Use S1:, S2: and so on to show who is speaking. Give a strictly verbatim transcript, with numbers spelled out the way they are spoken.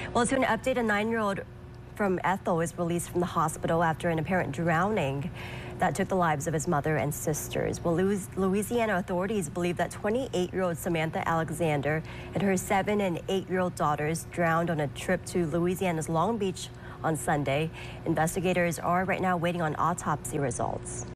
S1: Well, to an update, a nine-year-old from Ethel is released from the hospital after an apparent drowning that took the lives of his mother and sisters. Well, Louisiana authorities believe that twenty-eight-year-old Samantha Alexander and her seven and eight-year-old daughters drowned on a trip to Louisiana's Long Beach on Sunday. Investigators are right now waiting on autopsy results.